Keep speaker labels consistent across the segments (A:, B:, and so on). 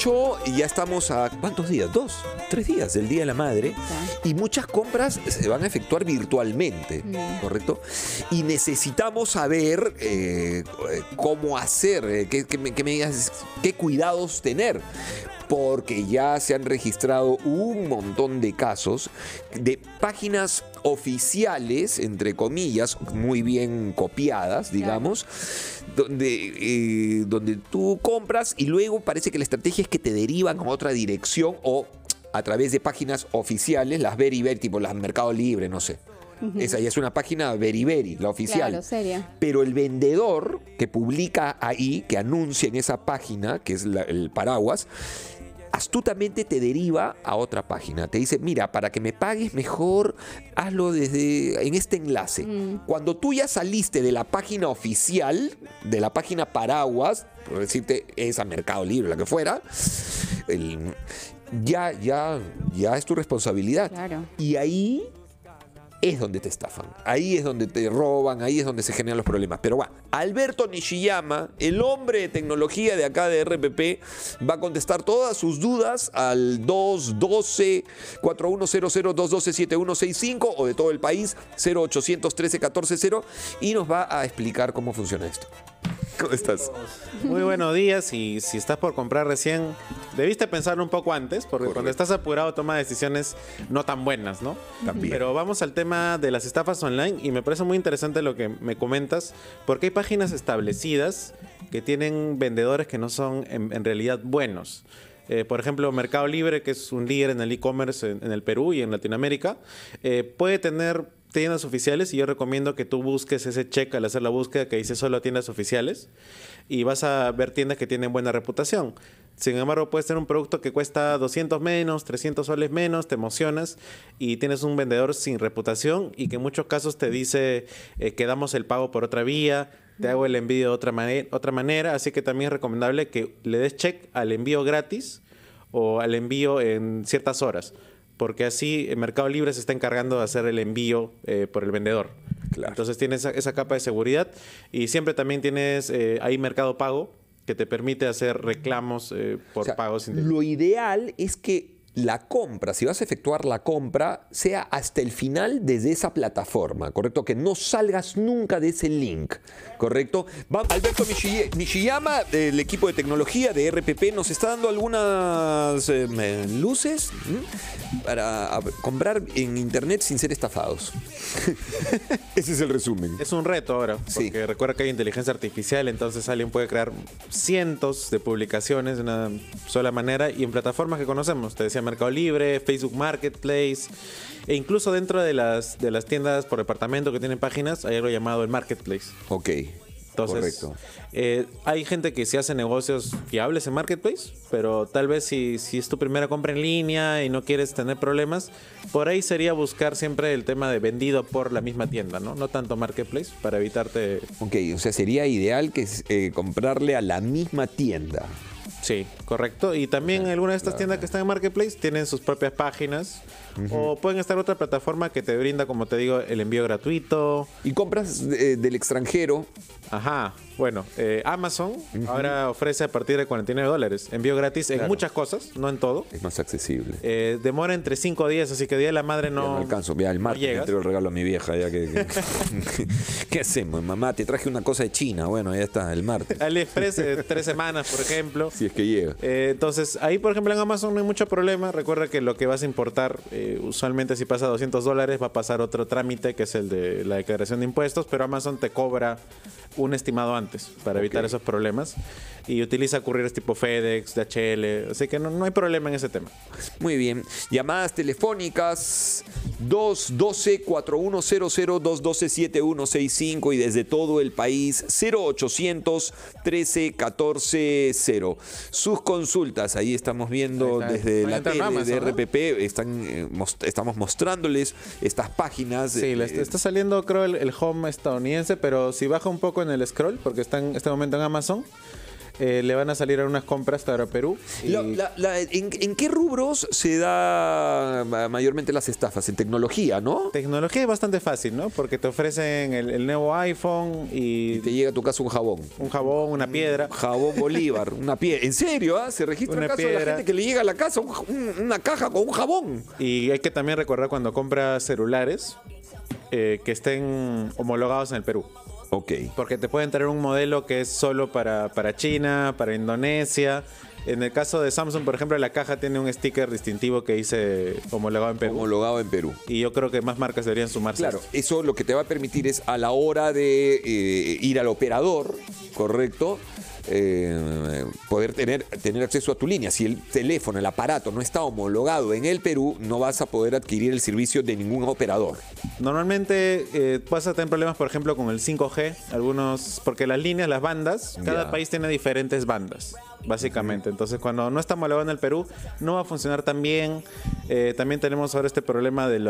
A: 8 y ya estamos a ¿cuántos días? 2, 3 días del Día de la Madre. Y muchas compras se van a efectuar virtualmente, ¿correcto? Y necesitamos saber cómo hacer, qué medidas, qué cuidados tener. Porque ya se han registrado un montón de casos de páginas oficiales, entre comillas, muy bien copiadas, digamos, donde tú compras y luego parece que la estrategia es que te derivan a otra dirección o a través de páginas oficiales, las Very, tipo las Mercado Libre, no sé. Esa ya es una página Very, la oficial.
B: Claro, seria.
A: Pero el vendedor que publica ahí, que anuncia en esa página, que es el paraguas, astutamente te deriva a otra página. Te dice, mira, para que me pagues mejor, hazlo en este enlace. Cuando tú ya saliste de la página oficial, de la página paraguas, por decirte, esa Mercado Libre, la que fuera, ya es tu responsabilidad.
B: Claro.
A: Y ahí es donde te estafan, ahí es donde te roban, ahí es donde se generan los problemas. Pero bueno, Alberto Nishiyama, el hombre de tecnología de acá de RPP, va a contestar todas sus dudas al 212-4100-212-7165 o de todo el país 0800 13 14 0 y nos va a explicar cómo funciona esto. ¿Cómo estás?
C: Muy buenos días, y si estás por comprar recién, debiste pensarlo un poco antes, porque cuando estás apurado toma decisiones no tan buenas, ¿no?
A: También.
C: Pero vamos al tema de las estafas online y me parece muy interesante lo que me comentas, porque hay páginas establecidas que tienen vendedores que no son en realidad buenos. Por ejemplo, Mercado Libre, que es un líder en el e-commerce en el Perú y en Latinoamérica, puede tener tiendas oficiales y yo recomiendo que tú busques ese check al hacer la búsqueda que dice solo tiendas oficiales y vas a ver tiendas que tienen buena reputación. Sin embargo, puedes tener un producto que cuesta 200 menos, 300 soles menos, te emocionas y tienes un vendedor sin reputación y que en muchos casos te dice que damos el pago por otra vía, te hago el envío de otra manera, así que también es recomendable que le des check al envío gratis o al envío en ciertas horas, porque así el Mercado Libre se está encargando de hacer el envío por el vendedor.
A: Claro.
C: Entonces tienes esa capa de seguridad y siempre también tienes ahí Mercado Pago que te permite hacer reclamos por pagos.
A: Lo ideal es que la compra, si vas a efectuar la compra, sea hasta el final desde esa plataforma, ¿correcto? Que no salgas nunca de ese link, ¿correcto? Alberto Nishiyama, del equipo de tecnología de RPP, nos está dando algunas luces para comprar en internet sin ser estafados. Ese es el resumen.
C: Es un reto ahora, porque recuerda que hay inteligencia artificial, entonces alguien puede crear cientos de publicaciones de una sola manera y en plataformas que conocemos, te decía Mercado Libre, Facebook Marketplace e incluso dentro de las tiendas por departamento que tienen páginas hay algo llamado el Marketplace.
A: Ok.
C: Entonces,
A: correcto.
C: Hay gente que sí hace negocios fiables en Marketplace, pero tal vez si es tu primera compra en línea y no quieres tener problemas, por ahí sería buscar siempre el tema de vendido por la misma tienda, ¿no? No tanto Marketplace, para evitarte...
A: Ok, o sea, sería ideal que comprarle a la misma tienda.
C: Sí, correcto. Y también algunas de estas tiendas que están en Marketplace tienen sus propias páginas. O pueden estar en otra plataforma que te brinda, como te digo, el envío gratuito.
A: Y compras del extranjero.
C: Ajá. Bueno, Amazon ahora ofrece a partir de $49 envío gratis en muchas cosas, no en todo.
A: Es más accesible.
C: Demora entre 5 días, así que Día de la Madre no...
A: Ya no alcanzo. Ya el martes le entrego el regalo a mi vieja. Ya ¿Qué hacemos? Mamá, te traje una cosa de China. Bueno, ya está, el martes.
C: AliExpress, 3 semanas, por ejemplo.
A: Si es que llega.
C: Entonces, ahí, por ejemplo, en Amazon no hay mucho problema. Recuerda que lo que vas a importar, usualmente si pasa $200, va a pasar otro trámite, que es el de la declaración de impuestos, pero Amazon te cobra un estimado antes para evitar esos problemas y utiliza couriers tipo FedEx, DHL, así que no hay problema en ese tema.
A: Muy bien. Llamadas telefónicas 212-4100, 212-7165 y desde todo el país 0800 13 14 0. Sus consultas, ahí estamos viendo desde la tele
C: Amazon,
A: de
C: ¿no?
A: RPP, estamos mostrándoles estas páginas.
C: Sí, está saliendo creo el home estadounidense, pero si baja un poco en el scroll, porque está en este momento en Amazon, le van a salir a unas compras para Perú. Y
A: ¿En qué rubros se da mayormente las estafas? En tecnología, ¿no?
C: tecnología es bastante fácil, ¿no? Porque te ofrecen el nuevo iPhone
A: Y te llega a tu casa un jabón.
C: un jabón, una piedra.
A: Jabón Bolívar, una piedra. ¿En serio? ¿Ah? Se registra
C: Una
A: el caso de la
C: piedra.
A: gente que le llega a la casa una caja con un jabón.
C: Y hay que también recordar cuando compras celulares que estén homologados en el Perú.
A: Ok.
C: Porque te pueden traer un modelo que es solo para China, para Indonesia. En el caso de Samsung, por ejemplo, la caja tiene un sticker distintivo que dice homologado en Perú.
A: Homologado en Perú.
C: Y yo creo que más marcas deberían sumarse.
A: Claro, eso lo que te va a permitir es a la hora de ir al operador, ¿correcto? Poder tener acceso a tu línea. Si el teléfono, el aparato no está homologado en el Perú, no vas a poder adquirir el servicio de ningún operador.
C: Normalmente vas a tener problemas, por ejemplo, con el 5G, porque las líneas, las bandas, cada
A: Ya.
C: país tiene diferentes bandas, básicamente. Entonces, cuando no está homologado en el Perú, no va a funcionar tan bien. También tenemos ahora este problema del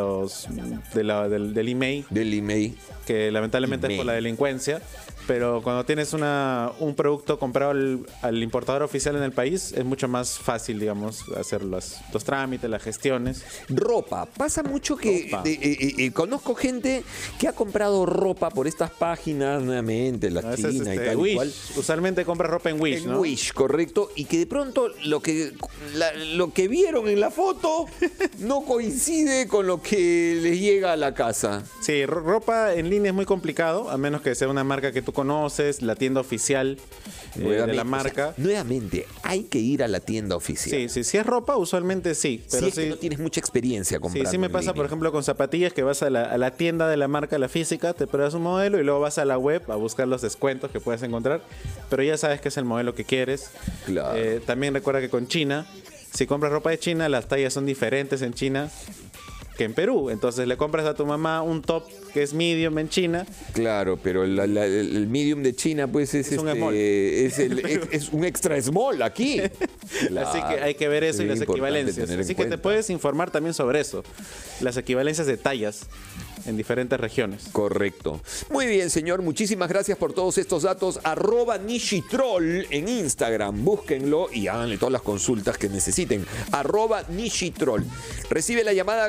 C: email,
A: Del email.
C: que lamentablemente es por la delincuencia. Pero cuando tienes un producto comprado al importador oficial en el país, es mucho más fácil, digamos, hacer los trámites, las gestiones.
A: Ropa. Pasa mucho que
C: Ropa.
A: conozco gente que ha comprado ropa por estas páginas, nuevamente, la
C: A veces,
A: China y tal y
C: Wish.
A: cual.
C: Usualmente compras ropa en Wish,
A: En
C: ¿no?
A: Wish, correcto, y que de pronto lo que vieron en la foto no coincide con lo que les llega a la casa.
C: Sí, ropa en línea es muy complicado, a menos que sea una marca que tú conoces, la tienda oficial de
A: Nuevamente,
C: la marca.
A: o sea, nuevamente, hay que ir a la tienda oficial.
C: Sí, sí, si es ropa, usualmente sí. Pero
A: Si es
C: sí,
A: que no tienes mucha experiencia comprando.
C: sí me
A: en
C: pasa,
A: línea.
C: por ejemplo, con zapatillas, que vas a la tienda de la marca, la física, te pruebas un modelo y luego vas a la web a buscar los descuentos que puedes encontrar, pero ya sabes que es el modelo que quieres.
A: Claro.
C: También recuerda que con China, si compras ropa de China, las tallas son diferentes en China que en Perú. Entonces le compras a tu mamá un top que es medium en China.
A: Claro, pero el medium de China, pues es
C: un
A: este,
C: small.
A: es un extra small aquí. Claro.
C: Así que hay que ver eso y
A: Sí,
C: las
A: importante
C: equivalencias.
A: tener en
C: Así que te
A: cuenta.
C: puedes informar también sobre eso. Las equivalencias de tallas en diferentes regiones.
A: Correcto. Muy bien, señor. Muchísimas gracias por todos estos datos. @Nishitroll en Instagram. Búsquenlo y háganle todas las consultas que necesiten. @Nishitroll. Recibe la llamada